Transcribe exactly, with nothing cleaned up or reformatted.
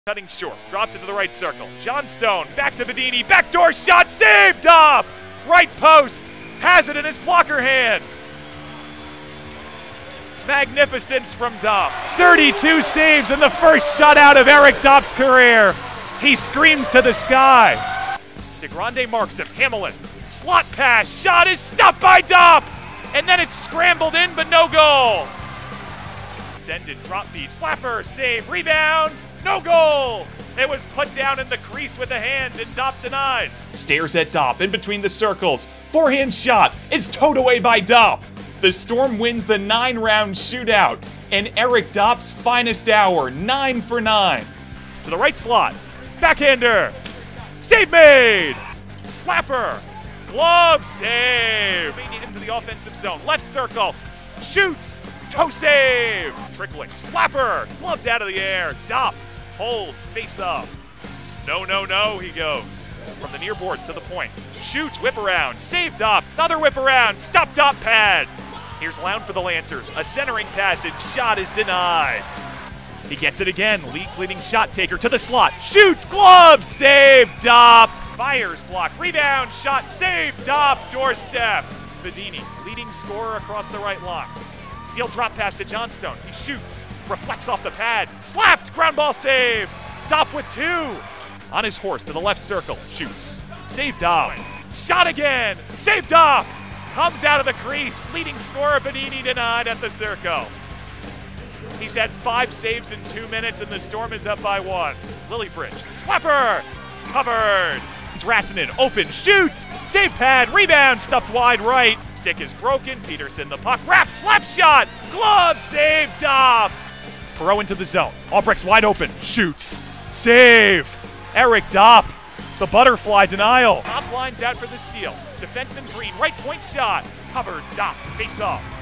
Cutting short, drops it to the right circle. Johnstone, back to Bedini, backdoor shot, save, Dop! Right post, has it in his blocker hand. Magnificence from Dop. thirty-two saves in the first shutout of Eric Dop's career. He screams to the sky. DeGrande marks him, Hamlin, slot pass, shot is stopped by Dop! And then it's scrambled in, but no goal. Send it, drop feed, slapper, save, rebound, no goal! It was put down in the crease with a hand, and Dop denies. Stares at Dop in between the circles. Forehand shot is towed away by Dop. The Storm wins the nine-round shootout, and Eric Dop's finest hour, nine for nine. To the right slot, backhander, save made! Slapper, glove save! Baiting into the offensive zone, left circle, shoots, toe save! Trickling, slapper, gloved out of the air, Dop holds, face up. No, no, no, he goes. From the near boards to the point. Shoots, whip around, save Dop, another whip around, stop Dop pad. Here's Lown for the Lancers, a centering passage, shot is denied. He gets it again, league's leading shot taker to the slot. Shoots, glove, save, Dop. Fires, block, rebound, shot, save, Dop, doorstep. Bedini, leading scorer across the right line. Steal drop pass to Johnstone. He shoots, reflects off the pad, slapped, ground ball save. Dop with two. On his horse to the left circle, shoots, save Dop. Shot again, save Dop. Comes out of the crease, leading scorer Bedini denied at the circle. He's had five saves in two minutes and the Storm is up by one. Lillybridge, slapper, covered. Rassinen, open, shoots, save pad, rebound, stuffed wide right. Stick is broken, Peterson the puck, wrap, slap shot, glove, save, Dop. Perot into the zone, Albrecht's wide open, shoots, save. Eric Dop, the butterfly denial. Top line's out for the steal. Defenseman Green, right point shot, covered, Dop, face off.